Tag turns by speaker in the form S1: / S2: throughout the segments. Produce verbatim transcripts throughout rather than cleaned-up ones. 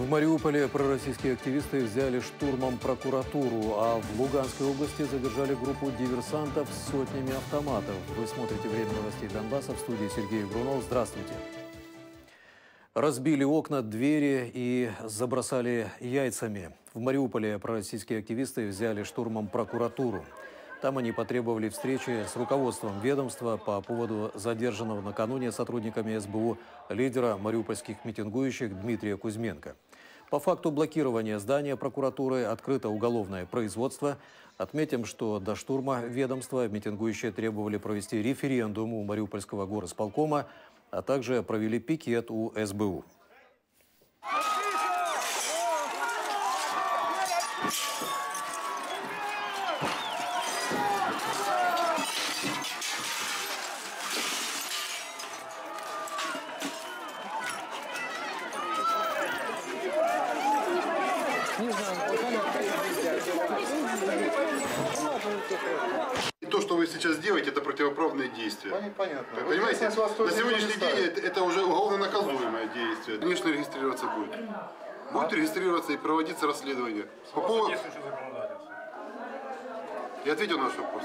S1: В Мариуполе пророссийские активисты взяли штурмом прокуратуру, а в Луганской области задержали группу диверсантов с сотнями автоматов. Вы смотрите «Время новостей Донбасса», в студии Сергей Брунов. Здравствуйте. Разбили окна, двери и забросали яйцами. В Мариуполе пророссийские активисты взяли штурмом прокуратуру. Там они потребовали встречи с руководством ведомства по поводу задержанного накануне сотрудниками эс бэ у лидера мариупольских митингующих Дмитрия Кузьменко. По факту блокирования здания прокуратуры открыто уголовное производство. Отметим, что до штурма ведомства митингующие требовали провести референдум у Мариупольского горосполкома, а также провели пикет у эс бэ у.
S2: То, что вы сейчас делаете, это противоправные действия.
S3: Понятно.
S2: Понимаете, на сегодняшний день это, это уже уголовно наказуемое действие. Конечно, регистрироваться будет. Будет регистрироваться и проводиться расследование. По поводу... Я ответил на ваш вопрос.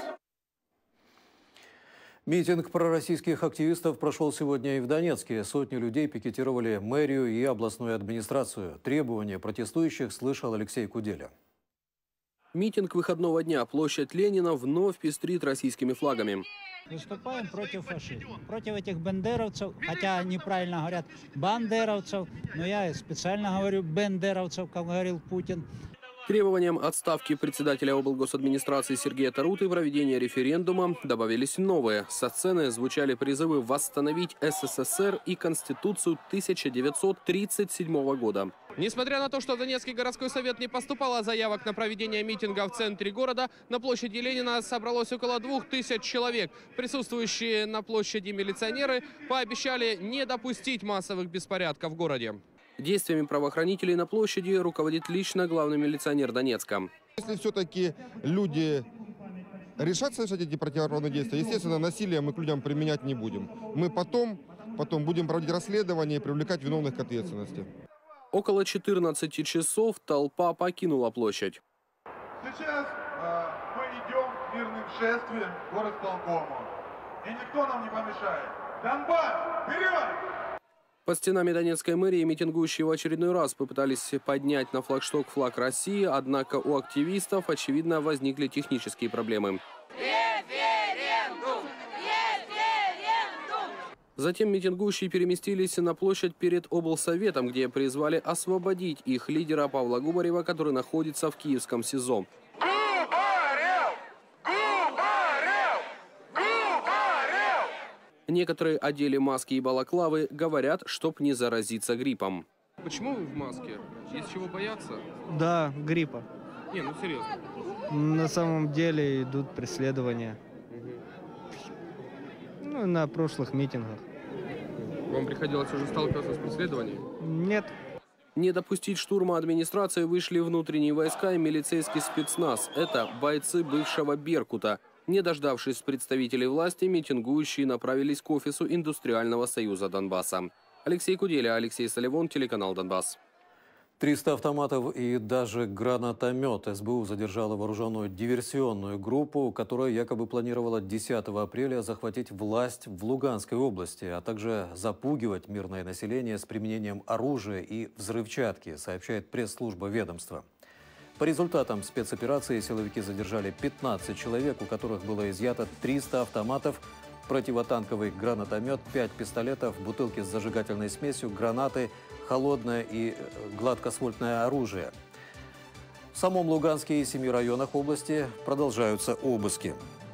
S1: Митинг пророссийских активистов прошел сегодня и в Донецке. Сотни людей пикетировали мэрию и областную администрацию. Требования протестующих слышал Алексей Куделя.
S4: Митинг выходного дня. Площадь Ленина вновь пестрит российскими флагами.
S5: Выступаем против фашизма, против этих бандеровцев, хотя они правильно говорят бандеровцев, но я специально говорю бендеровцев, как говорил Путин.
S4: Требованиям отставки председателя облгосадминистрации Сергея Таруты и проведения референдума добавились новые. Со сцены звучали призывы восстановить эс эс эс эр и Конституцию тысяча девятьсот тридцать седьмого года. Несмотря на то, что в Донецкий городской совет не поступало заявок на проведение митинга в центре города, на площади Ленина собралось около двух тысяч человек. Присутствующие на площади милиционеры пообещали не допустить массовых беспорядков в городе. Действиями правоохранителей на площади руководит лично главный милиционер Донецка.
S6: Если все-таки люди решат совершать эти противоправные действия, естественно, насилие мы к людям применять не будем. Мы потом, потом будем проводить расследование и привлекать виновных к ответственности.
S4: Около четырнадцати часов толпа покинула площадь.
S3: Сейчас э, мы идем мирным шествием к горосполкому. И никто нам не помешает. Донбасс, вперед!
S4: Под стенами Донецкой мэрии митингующие в очередной раз попытались поднять на флагшток флаг России, однако у активистов, очевидно, возникли технические проблемы. Референдум! Референдум! Затем митингующие переместились на площадь перед облсоветом, где призвали освободить их лидера Павла Губарева, который находится в киевском СИЗО. Некоторые одели маски и балаклавы, говорят, чтоб не заразиться гриппом. Почему вы в маске? Есть чего бояться?
S7: Да, гриппа.
S4: Не, ну серьезно.
S7: На самом деле идут преследования. Угу. Ну, на прошлых митингах.
S4: Вам приходилось уже сталкиваться с преследованием?
S7: Нет.
S4: Не допустить штурма администрации вышли внутренние войска и милицейский спецназ. Это бойцы бывшего «Беркута». Не дождавшись представителей власти, митингующие направились к офису Индустриального союза Донбасса. Алексей Куделя, Алексей Солевон, телеканал «Донбасс».
S1: триста автоматов и даже гранатомет. эс бэ у задержала вооруженную диверсионную группу, которая якобы планировала десятого апреля захватить власть в Луганской области, а также запугивать мирное население с применением оружия и взрывчатки, сообщает пресс-служба ведомства. По результатам спецоперации силовики задержали пятнадцать человек, у которых было изъято триста автоматов, противотанковый гранатомет, пять пистолетов, бутылки с зажигательной смесью, гранаты, холодное и гладкосвольтное оружие. В самом Луганске и семи районах области продолжаются обыски.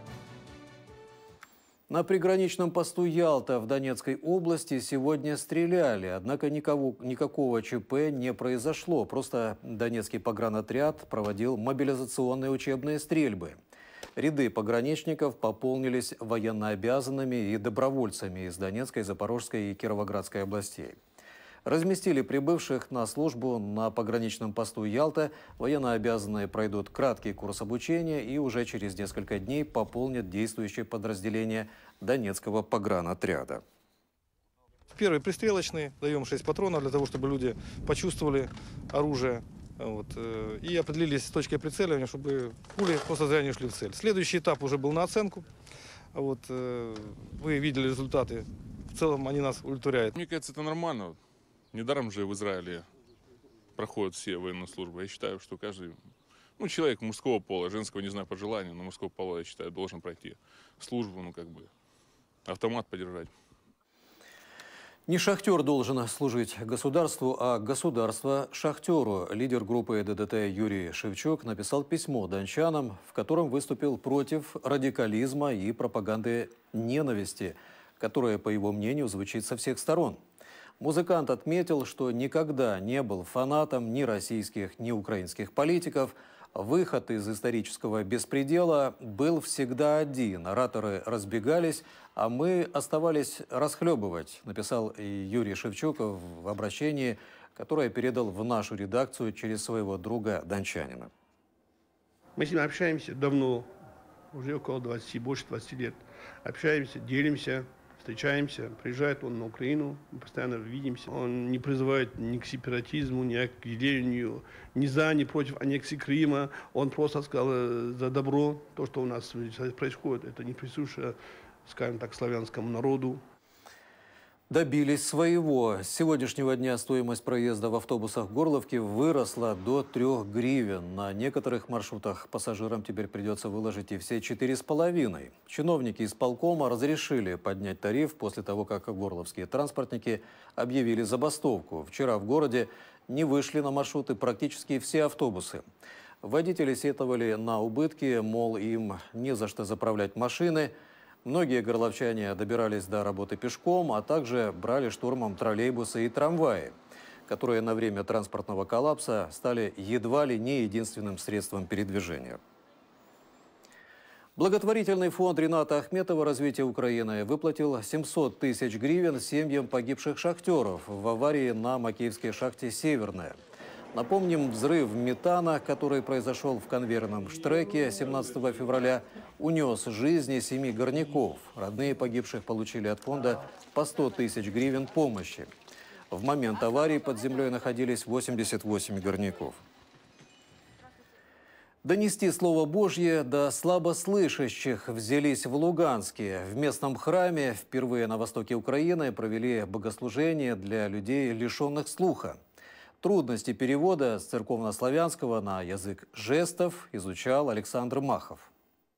S1: На приграничном посту Ялта в Донецкой области сегодня стреляли, однако никого, никакого ЧП не произошло. Просто Донецкий погранотряд проводил мобилизационные учебные стрельбы. Ряды пограничников пополнились военнообязанными и добровольцами из Донецкой, Запорожской и Кировоградской областей. Разместили прибывших на службу на пограничном посту Ялта. Военнообязанные пройдут краткий курс обучения и уже через несколько дней пополнят действующее подразделение Донецкого погранотряда.
S8: Первый пристрелочный, даем шесть патронов для того, чтобы люди почувствовали оружие. Вот, и определились с точкой прицеливания, чтобы пули просто зря не шли в цель. Следующий этап уже был на оценку. Вот, вы видели результаты. В целом они нас удовлетворяют.
S9: Мне кажется, это нормально. Недаром же в Израиле проходят все военную службу. Я считаю, что каждый ну, человек мужского пола, женского, не знаю, по желанию, но мужского пола, я считаю, должен пройти службу, ну как бы автомат подержать.
S1: Не шахтер должен служить государству, а государство шахтеру. Лидер группы ДДТ Юрий Шевчук написал письмо дончанам, в котором выступил против радикализма и пропаганды ненависти, которая, по его мнению, звучит со всех сторон. Музыкант отметил, что никогда не был фанатом ни российских, ни украинских политиков. Выход из исторического беспредела был всегда один. Ораторы разбегались, а мы оставались расхлебывать, написал Юрий Шевчук в обращении, которое передал в нашу редакцию через своего друга дончанина.
S10: Мы с ним общаемся давно, уже около двадцати, больше двадцати лет. Общаемся, делимся, встречаемся. Приезжает он на Украину, мы постоянно видимся. Он не призывает ни к сепаратизму, ни к делению, ни за, ни против аннексии Крыма. Он просто сказал за добро. То, что у нас происходит, это не присуще, скажем так, славянскому народу.
S1: Добились своего. С сегодняшнего дня стоимость проезда в автобусах Горловки выросла до трёх гривен. На некоторых маршрутах пассажирам теперь придется выложить и все четыре с половиной. Чиновники исполкома разрешили поднять тариф после того, как горловские транспортники объявили забастовку. Вчера в городе не вышли на маршруты практически все автобусы. Водители сетовали на убытки, мол, им не за что заправлять машины. Многие горловчане добирались до работы пешком, а также брали штурмом троллейбусы и трамваи, которые на время транспортного коллапса стали едва ли не единственным средством передвижения. Благотворительный фонд Рината Ахметова «Развитие Украины» выплатил семьсот тысяч гривен семьям погибших шахтеров в аварии на Макеевской шахте «Северная». Напомним, взрыв метана, который произошел в конвейерном штреке семнадцатого февраля, унес жизни семи горняков. Родные погибших получили от фонда по сто тысяч гривен помощи. В момент аварии под землей находились восемьдесят восемь горняков. Донести Слово Божье до слабослышащих взялись в Луганске. В местном храме впервые на востоке Украины провели богослужение для людей, лишенных слуха. Трудности перевода с церковнославянского на язык жестов изучал Александр Махов.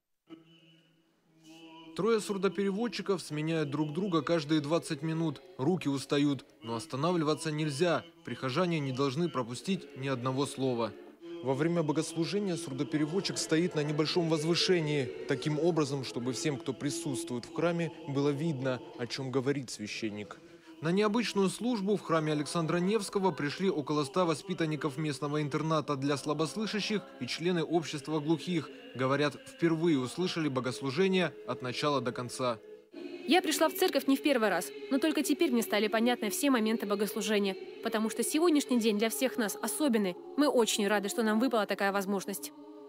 S11: Трое сурдопереводчиков сменяют друг друга каждые двадцать минут. Руки устают, но останавливаться нельзя. Прихожане не должны пропустить ни одного слова. Во время богослужения сурдопереводчик стоит на небольшом возвышении, таким образом, чтобы всем, кто присутствует в храме, было видно, о чем говорит священник. На необычную службу в храме Александра Невского пришли около ста воспитанников местного интерната для слабослышащих и члены общества глухих. Говорят, впервые услышали богослужение от начала до конца.
S12: Я пришла в церковь не в первый раз, но только теперь мне стали понятны все моменты богослужения. Потому что сегодняшний день для всех нас особенный. Мы очень рады, что нам выпала такая возможность.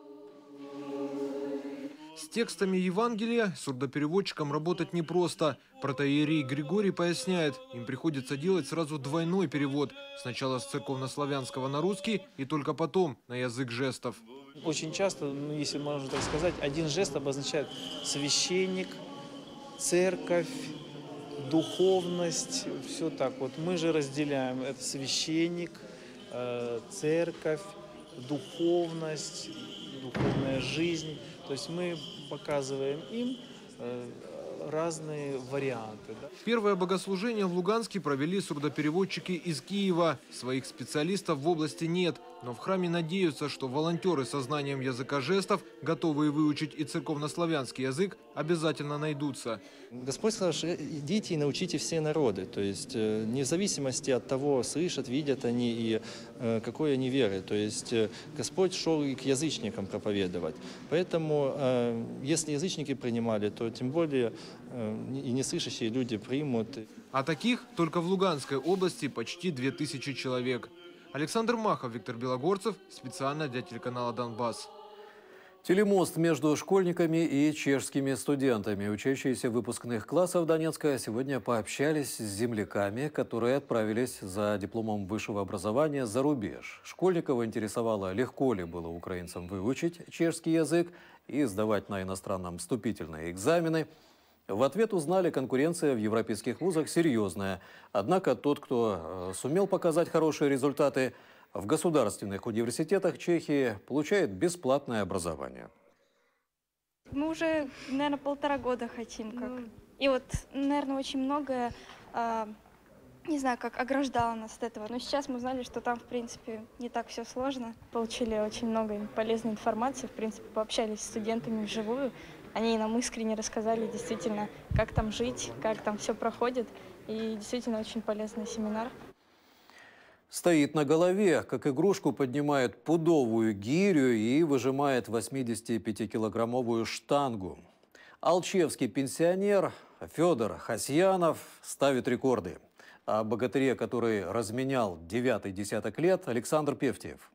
S11: С текстами Евангелия сурдопереводчикам работать непросто. Протоиерей Григорий поясняет, им приходится делать сразу двойной перевод. Сначала с церковнославянского на русский и только потом на язык жестов.
S13: Очень часто, ну, если можно так сказать, один жест обозначает священник, церковь, духовность, все так вот. Мы же разделяем это священник, церковь, духовность, духовная жизнь. То есть мы показываем им э, разные варианты. Да?
S11: Первое богослужение в Луганске провели сурдопереводчики из Киева. Своих специалистов в области нет, но в храме надеются, что волонтеры со знанием языка жестов, готовые выучить и церковнославянский язык, обязательно найдутся.
S14: Господь сказал, что идите и научите все народы. То есть вне зависимости от того, слышат, видят они и э, какой они веры. То есть Господь шел и к язычникам проповедовать. Поэтому, э, если язычники принимали, то тем более э, и неслышащие люди примут.
S11: А таких только в Луганской области почти две тысячи человек. Александр Махов, Виктор Белогорцев, специально для телеканала «Донбасс».
S1: Телемост между школьниками и чешскими студентами. Учащиеся выпускных классов Донецка сегодня пообщались с земляками, которые отправились за дипломом высшего образования за рубеж. Школьников интересовало, легко ли было украинцам выучить чешский язык и сдавать на иностранном вступительные экзамены. В ответ узнали, конкуренция в европейских вузах серьезная. Однако тот, кто сумел показать хорошие результаты, в государственных университетах Чехии получает бесплатное образование.
S15: Мы уже, наверное, полтора года хотим. Как. И вот, наверное, очень многое, э, не знаю, как ограждало нас от этого. Но сейчас мы узнали, что там, в принципе, не так все сложно. Получили очень много полезной информации. В принципе, пообщались с студентами вживую. Они нам искренне рассказали действительно, как там жить, как там все проходит. И действительно очень полезный семинар.
S1: Стоит на голове, как игрушку поднимает пудовую гирю и выжимает восьмидесятипятикилограммовую штангу. Алчевский пенсионер Федор Хасьянов ставит рекорды. О богатыре, который разменял девятый десяток лет, Александр Певтиев.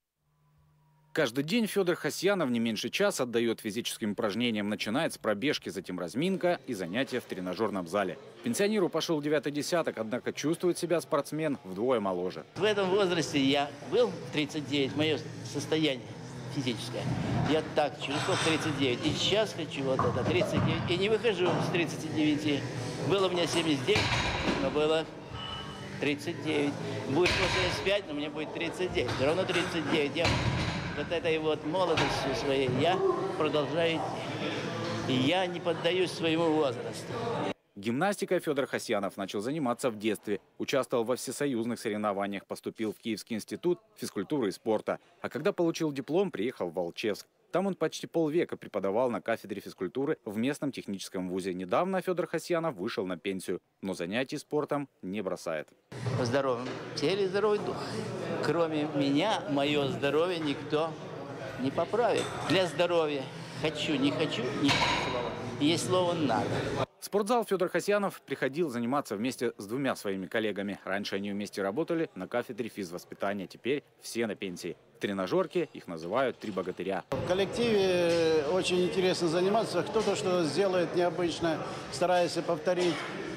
S16: Каждый день Федор Хасьянов не меньше часа отдает физическим упражнениям. Начинает с пробежки, затем разминка и занятия в тренажерном зале. Пенсионеру пошел девятый десяток, однако чувствует себя спортсмен вдвое моложе.
S17: В этом возрасте я был тридцать девять, мое состояние физическое. Я так чувствовал тридцать девять. И сейчас хочу вот это тридцать девять. И не выхожу с тридцати девяти. Было у меня семьдесят девять, но было тридцать девять. Будет восемьдесят пять, но мне будет тридцать девять. Все равно тридцать девять. Я вот этой вот молодостью своей я продолжаю идти. И я не поддаюсь своему возрасту.
S16: Гимнастикой Федор Хасьянов начал заниматься в детстве. Участвовал во всесоюзных соревнованиях, поступил в Киевский институт физкультуры и спорта. А когда получил диплом, приехал в Волчевск. Там он почти полвека преподавал на кафедре физкультуры в местном техническом вузе. Недавно Федор Хасьянов вышел на пенсию, но занятий спортом не бросает.
S17: В здоровом теле здоровый дух. Кроме меня, мое здоровье никто не поправит. Для здоровья хочу, не хочу, не слово. Есть слово «надо».
S16: В спортзал Федор Хасьянов приходил заниматься вместе с двумя своими коллегами. Раньше они вместе работали на кафедре физвоспитания, теперь все на пенсии. В тренажерке их называют «три богатыря».
S18: В коллективе очень интересно заниматься. Кто-то что сделает необычно, стараясь повторить.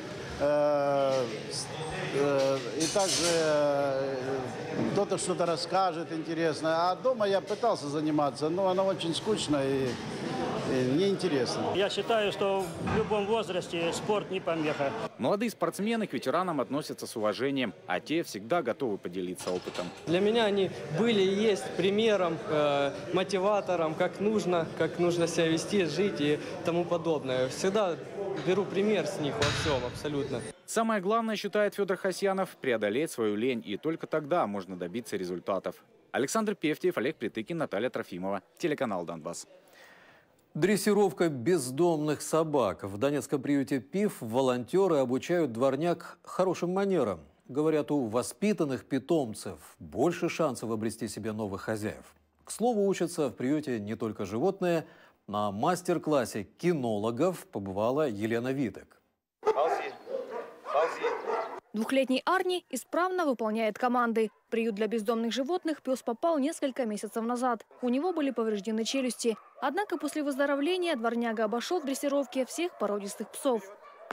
S18: И также кто-то что-то расскажет интересно. А дома я пытался заниматься, но оно очень скучно и неинтересно.
S19: Я считаю, что в любом возрасте спорт не помеха.
S16: Молодые спортсмены к ветеранам относятся с уважением, а те всегда готовы поделиться опытом.
S7: Для меня они были и есть примером, э, мотиватором, как нужно, как нужно себя вести, жить и тому подобное. Всегда беру пример с них во всем, абсолютно.
S16: Самое главное, считает Федор Хасьянов, преодолеть свою лень, и только тогда можно добиться результатов. Александр Певтиев, Олег Притыкин, Наталья Трофимова, телеканал «Донбасс».
S1: Дрессировка бездомных собак. В донецком приюте ПИФ волонтеры обучают дворняк хорошим манерам. Говорят, у воспитанных питомцев больше шансов обрести себе новых хозяев. К слову, учатся в приюте не только животные. На мастер-классе кинологов побывала Елена Витек.
S20: Двухлетний Арни исправно выполняет команды. В приют для бездомных животных пес попал несколько месяцев назад. У него были повреждены челюсти. Однако после выздоровления дворняга обошел в дрессировке всех породистых псов.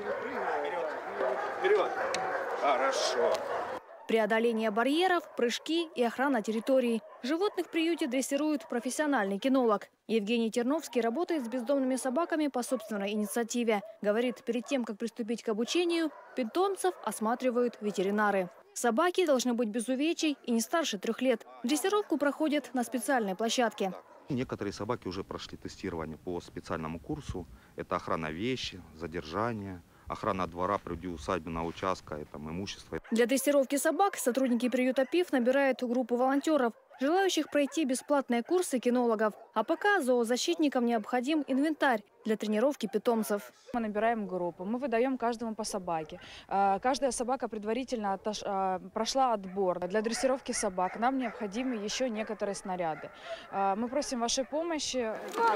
S21: Вперед! Хорошо.
S20: Преодоление барьеров, прыжки и охрана территории. Животных в приюте дрессирует профессиональный кинолог. Евгений Терновский работает с бездомными собаками по собственной инициативе. Говорит, перед тем, как приступить к обучению, питомцев осматривают ветеринары. Собаки должны быть без увечий и не старше трех лет. Дрессировку проходят на специальной площадке.
S22: Некоторые собаки уже прошли тестирование по специальному курсу. Это охрана вещи, задержание, охрана двора, приусадебного участка, это имущество.
S20: Для дрессировки собак сотрудники приюта ПИФ набирают группу волонтеров, желающих пройти бесплатные курсы кинологов. А пока зоозащитникам необходим инвентарь для тренировки питомцев.
S23: Мы набираем группу, мы выдаем каждому по собаке. Каждая собака предварительно отош... прошла отбор. Для дрессировки собак нам необходимы еще некоторые снаряды. Мы просим вашей помощи.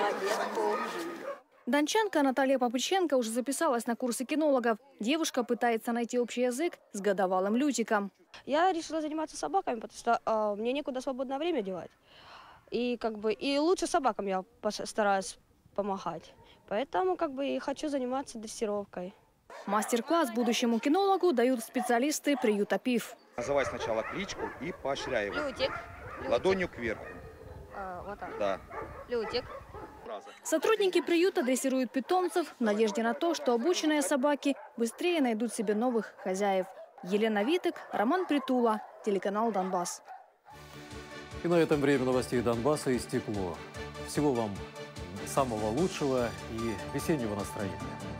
S20: Дончанка Наталья Попыченко уже записалась на курсы кинологов. Девушка пытается найти общий язык с годовалым Лютиком.
S24: Я решила заниматься собаками, потому что э, мне некуда свободное время девать.
S2: И как бы и лучше собакам я стараюсь помогать. Поэтому как бы и хочу заниматься дрессировкой.
S20: Мастер-класс будущему кинологу дают специалисты приюта ПИФ.
S22: Называй сначала кличку и поощряй его.
S2: Лютик.
S22: Ладонью кверху.
S2: А, вот так.
S22: Да.
S2: Лютик.
S20: Сотрудники приюта дрессируют питомцев в надежде на то, что обученные собаки быстрее найдут себе новых хозяев. Елена Витек, Роман Притула, телеканал «Донбасс».
S1: И на этом время новостей Донбасса истекло. Всего вам самого лучшего и весеннего настроения.